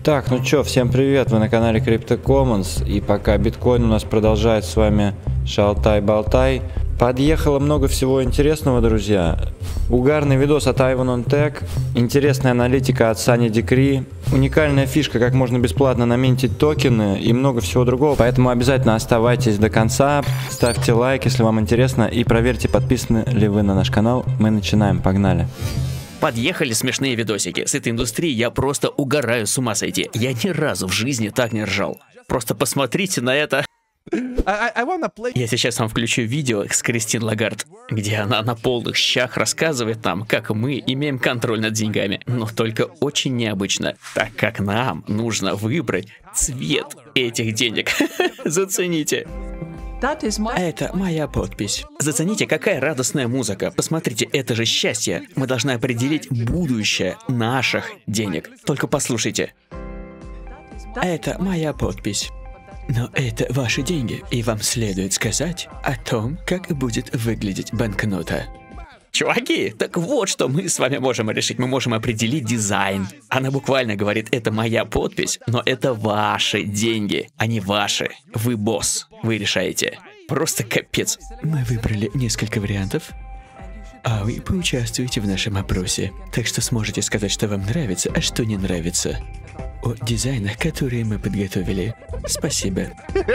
Так, ну чё, всем привет, вы на канале Crypto Commons, и пока биткоин у нас продолжает с вами шалтай-болтай, подъехало много всего интересного, друзья. Угарный видос от Ivan on Tech, интересная аналитика от Sunny Decree, уникальная фишка, как можно бесплатно наминтить токены и много всего другого. Поэтому обязательно оставайтесь до конца, ставьте лайк, если вам интересно, и проверьте, подписаны ли вы на наш канал. Мы начинаем, погнали. Подъехали смешные видосики. С этой индустрией я просто угораю, с ума сойти. Я ни разу в жизни так не ржал. Просто посмотрите на это. Я сейчас вам включу видео с Кристин Лагард, где она на полных щах рассказывает нам, как мы имеем контроль над деньгами. Но только очень необычно, так как нам нужно выбрать цвет этих денег. Зацените. Это моя подпись. Зацените, какая радостная музыка. Посмотрите, это же счастье. Мы должны определить будущее наших денег. Только послушайте. Это моя подпись. Но это ваши деньги, и вам следует сказать о том, как будет выглядеть банкнота. Чуваки, так вот что мы с вами можем решить. Мы можем определить дизайн. Она буквально говорит, это моя подпись, но это ваши деньги, они ваши. Вы босс, вы решаете. Просто капец. Мы выбрали несколько вариантов, а вы поучаствуете в нашем опросе. Так что сможете сказать, что вам нравится, а что не нравится. О дизайнах, которые мы подготовили. Спасибо.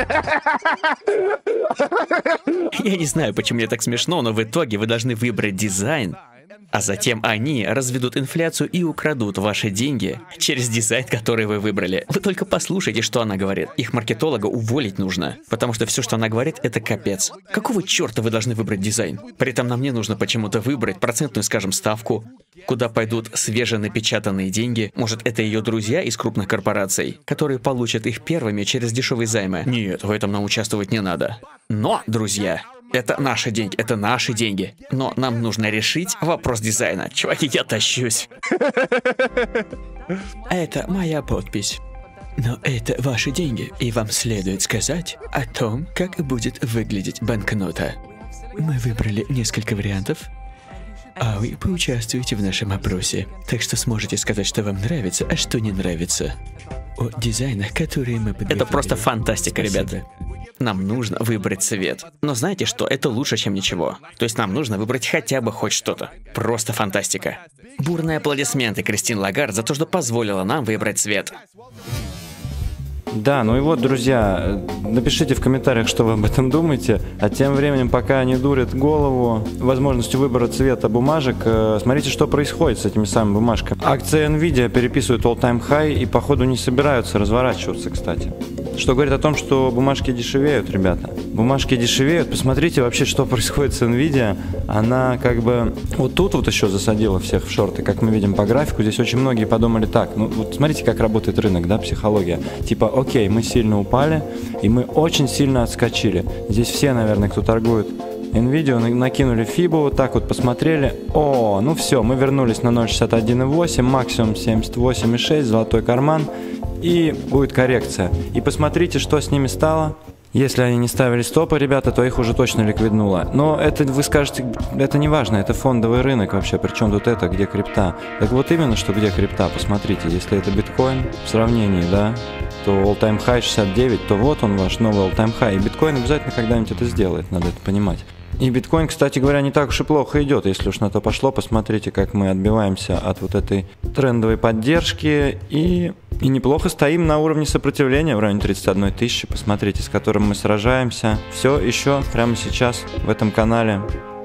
Я не знаю, почему мне так смешно, но в итоге вы должны выбрать дизайн, а затем они разведут инфляцию и украдут ваши деньги через дизайн, который вы выбрали. Вы только послушайте, что она говорит. Их маркетолога уволить нужно, потому что все, что она говорит, это капец. Какого черта вы должны выбрать дизайн? При этом нам не нужно почему-то выбрать процентную, скажем, ставку, куда пойдут свеженапечатанные деньги. Может, это ее друзья из крупных корпораций, которые получат их первыми через дешевые займы. Нет, в этом нам участвовать не надо. Но, друзья, это наши деньги, это наши деньги. Но нам нужно решить вопрос дизайна. Чуваки, я тащусь. Это моя подпись. Но это ваши деньги, и вам следует сказать о том, как будет выглядеть банкнота. Мы выбрали несколько вариантов, а вы поучаствуете в нашем опросе. Так что сможете сказать, что вам нравится, а что не нравится. О дизайнах, которые мы подготовили. Это просто фантастика, ребята. Нам нужно выбрать цвет. Но знаете что? Это лучше, чем ничего. То есть нам нужно выбрать хотя бы хоть что-то. Просто фантастика. Бурные аплодисменты Кристин Лагард за то, что позволила нам выбрать цвет. Да, ну и вот, друзья, напишите в комментариях, что вы об этом думаете. А тем временем, пока они дурят голову возможностью выбора цвета бумажек, смотрите, что происходит с этими самыми бумажками. Акции Nvidia переписывают all-time high и, походу, не собираются разворачиваться, кстати. Что говорит о том, что бумажки дешевеют, ребята. Бумажки дешевеют. Посмотрите вообще, что происходит с Nvidia. Она как бы вот тут вот еще засадила всех в шорты, как мы видим по графику. Здесь очень многие подумали так. Ну вот смотрите, как работает рынок, да, психология. Типа, окей, мы сильно упали, и мы очень сильно отскочили. Здесь все, наверное, кто торгует Nvidia, накинули фибу, вот так вот посмотрели. О, ну все, мы вернулись на 0.61.8, максимум 78.6, золотой карман. И будет коррекция. И посмотрите, что с ними стало. Если они не ставили стопы, ребята, то их уже точно ликвиднуло. Но это, вы скажете, это не важно, это фондовый рынок вообще. Причем тут это, где крипта? Так вот именно, что где крипта, посмотрите. Если это биткоин в сравнении, да, то all-time high 69, то вот он ваш новый all-time high. И биткоин обязательно когда-нибудь это сделает, надо это понимать. И биткоин, кстати говоря, не так уж и плохо идет, если уж на то пошло. Посмотрите, как мы отбиваемся от вот этой трендовой поддержки и неплохо стоим на уровне сопротивления в районе 31 тысячи. Посмотрите, с которым мы сражаемся. Все еще прямо сейчас в этом канале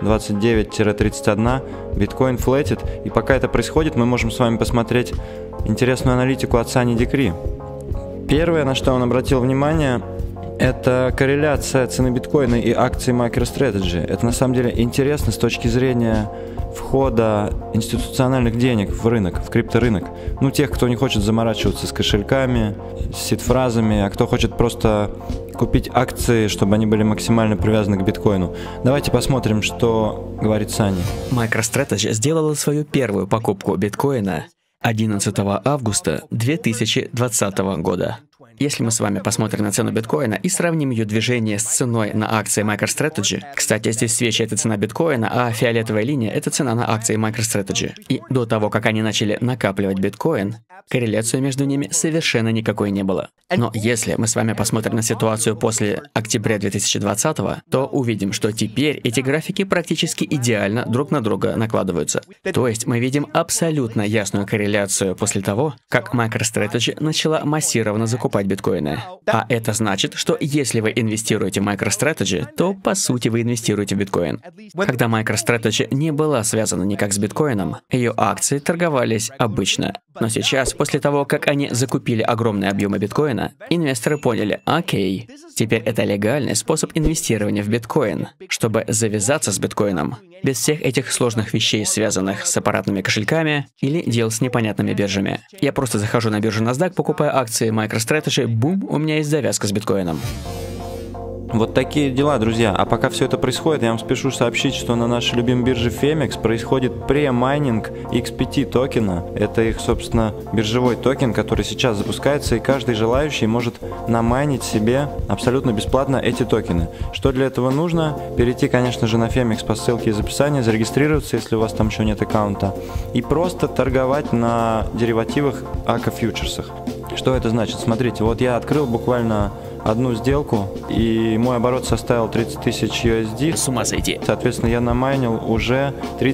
29-31 биткоин флетит. И пока это происходит, мы можем с вами посмотреть интересную аналитику от Sunny Decree. Первое, на что он обратил внимание, это корреляция цены биткоина и акций MicroStrategy. Это на самом деле интересно с точки зрения входа институциональных денег в рынок, в крипторынок. Ну, тех, кто не хочет заморачиваться с кошельками, с сид-фразами, а кто хочет просто купить акции, чтобы они были максимально привязаны к биткоину. Давайте посмотрим, что говорит Sunny. MicroStrategy сделала свою первую покупку биткоина 11 августа 2020 года. Если мы с вами посмотрим на цену биткоина и сравним ее движение с ценой на акции MicroStrategy, кстати, здесь свечи — это цена биткоина, а фиолетовая линия — это цена на акции MicroStrategy. И до того, как они начали накапливать биткоин, корреляции между ними совершенно никакой не было. Но если мы с вами посмотрим на ситуацию после октября 2020, то увидим, что теперь эти графики практически идеально друг на друга накладываются. То есть мы видим абсолютно ясную корреляцию после того, как MicroStrategy начала массированно закупать биткоины. А это значит, что если вы инвестируете в MicroStrategy, то по сути вы инвестируете в биткоин. Когда MicroStrategy не была связана никак с биткоином, ее акции торговались обычно. Но сейчас, после того, как они закупили огромные объемы биткоина, инвесторы поняли: окей, теперь это легальный способ инвестирования в биткоин, чтобы завязаться с биткоином, без всех этих сложных вещей, связанных с аппаратными кошельками или дел с непонятными биржами. Я просто захожу на биржу NASDAQ, покупаю акции MicroStrategy, бум, у меня есть завязка с биткоином. Вот такие дела, друзья. А пока все это происходит, я вам спешу сообщить, что на нашей любимой бирже Femex происходит премайнинг XPT токена. Это их, собственно, биржевой токен, который сейчас запускается, и каждый желающий может намайнить себе абсолютно бесплатно эти токены. Что для этого нужно? Перейти, конечно же, на Femex по ссылке из описания, зарегистрироваться, если у вас там еще нет аккаунта, и просто торговать на деривативах АКА фьючерсах. Что это значит? Смотрите, вот я открыл буквально одну сделку, и мой оборот составил 30 тысяч USD. С ума сойти. Соответственно, я намайнил уже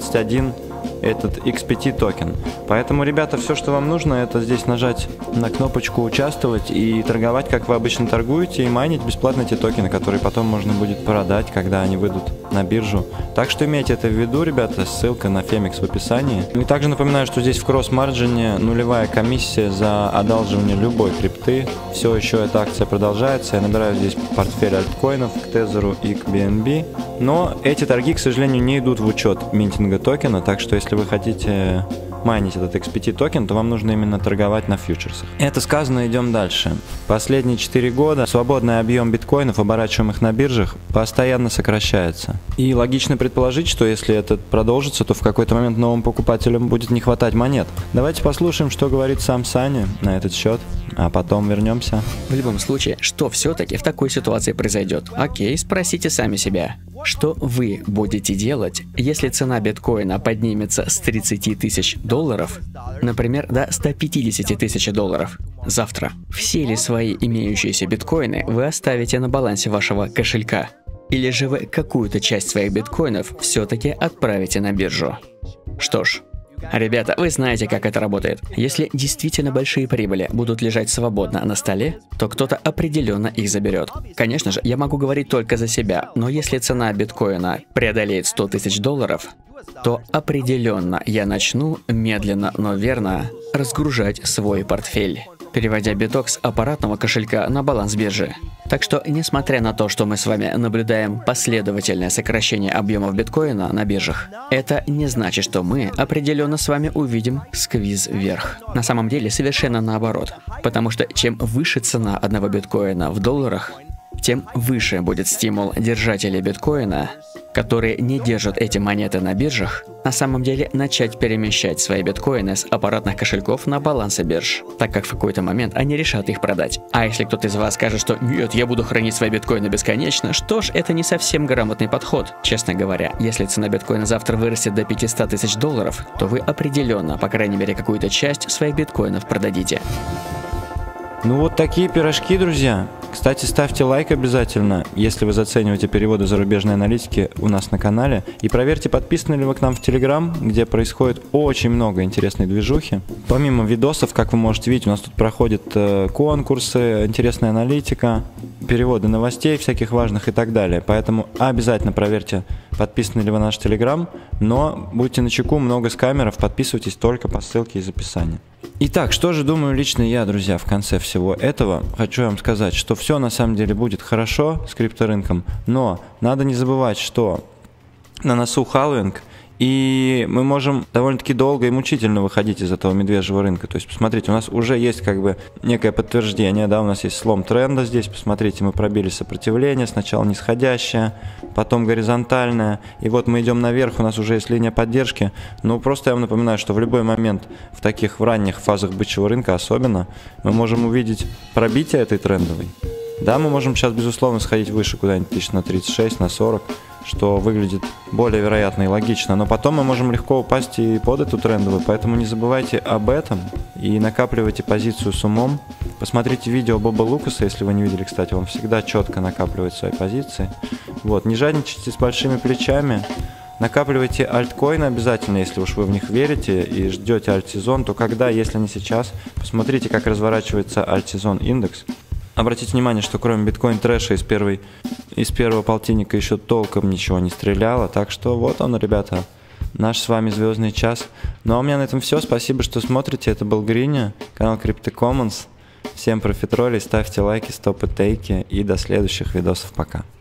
31 этот XPT токен. Поэтому, ребята, все, что вам нужно, это здесь нажать на кнопочку «Участвовать» и торговать, как вы обычно торгуете, и майнить бесплатно эти токены, которые потом можно будет продать, когда они выйдут на биржу. Так что имейте это в виду, ребята, ссылка на Femex в описании. И также напоминаю, что здесь в кросс-марджине нулевая комиссия за одалживание любой крипты. Все еще эта акция продолжается. Я набираю здесь портфель альткоинов к Тезеру и к BNB. Но эти торги, к сожалению, не идут в учет минтинга токена, так что если вы хотите майнить этот XPT токен, то вам нужно именно торговать на фьючерсах. Это сказано, идем дальше. Последние 4 года свободный объем биткоинов, оборачиваемых на биржах, постоянно сокращается. И логично предположить, что если это продолжится, то в какой-то момент новым покупателям будет не хватать монет. Давайте послушаем, что говорит сам Саня на этот счет, а потом вернемся. В любом случае, что все-таки в такой ситуации произойдет? Окей, спросите сами себя. Что вы будете делать, если цена биткоина поднимется с 30 тысяч долларов, например, до 150 тысяч долларов завтра? Все ли свои имеющиеся биткоины вы оставите на балансе вашего кошелька? Или же вы какую-то часть своих биткоинов все-таки отправите на биржу? Что ж, ребята, вы знаете, как это работает. Если действительно большие прибыли будут лежать свободно на столе, то кто-то определенно их заберет. Конечно же, я могу говорить только за себя, но если цена биткоина преодолеет 100 тысяч долларов, то определенно я начну медленно, но верно разгружать свой портфель, переводя биток с аппаратного кошелька на баланс биржи. Так что, несмотря на то, что мы с вами наблюдаем последовательное сокращение объемов биткоина на биржах, это не значит, что мы определенно с вами увидим сквиз вверх. На самом деле совершенно наоборот. Потому что чем выше цена одного биткоина в долларах, тем выше будет стимул держателей биткоина, которые не держат эти монеты на биржах, на самом деле начать перемещать свои биткоины с аппаратных кошельков на балансы бирж, так как в какой-то момент они решат их продать. А если кто-то из вас скажет, что «нет, я буду хранить свои биткоины бесконечно», что ж, это не совсем грамотный подход. Честно говоря, если цена биткоина завтра вырастет до 500 тысяч долларов, то вы определенно, по крайней мере, какую-то часть своих биткоинов продадите. Ну вот такие пирожки, друзья. Кстати, ставьте лайк обязательно, если вы зацениваете переводы зарубежной аналитики у нас на канале. И проверьте, подписаны ли вы к нам в Telegram, где происходит очень много интересной движухи. Помимо видосов, как вы можете видеть, у нас тут проходят конкурсы, интересная аналитика, переводы новостей всяких важных и так далее. Поэтому обязательно проверьте, подписаны ли вы на наш Telegram. Но будьте начеку, много скамеров, подписывайтесь только по ссылке из описания. Итак, что же думаю лично я, друзья, в конце всего этого? Хочу вам сказать, что все на самом деле будет хорошо с крипторынком, но надо не забывать, что на носу халвинг, И мы можем довольно-таки долго и мучительно выходить из этого медвежьего рынка. То есть, посмотрите, у нас уже есть как бы некое подтверждение, да, у нас есть слом тренда здесь, посмотрите, мы пробили сопротивление, сначала нисходящее, потом горизонтальное, и вот мы идем наверх, у нас уже есть линия поддержки. Ну, просто я вам напоминаю, что в любой момент, в ранних фазах бычьего рынка особенно, мы можем увидеть пробитие этой трендовой. Да, мы можем сейчас, безусловно, сходить выше куда-нибудь тысяч на 36, на 40, что выглядит более вероятно и логично, но потом мы можем легко упасть и под эту трендовую, поэтому не забывайте об этом и накапливайте позицию с умом. Посмотрите видео Боба Лукаса, если вы не видели, кстати, он всегда четко накапливает свои позиции. Вот, не жадничайте с большими плечами, накапливайте альткоины обязательно, если уж вы в них верите и ждете альт-сезон, то когда, если не сейчас, посмотрите, как разворачивается альт-сезон индекс. Обратите внимание, что кроме биткоин-трэша из первого полтинника еще толком ничего не стреляло. Так что вот он, ребята, наш с вами звездный час. Ну а у меня на этом все. Спасибо, что смотрите. Это был Гриня, канал CryptoCommons. Всем профитролей, ставьте лайки, стопы, тейки и до следующих видосов. Пока.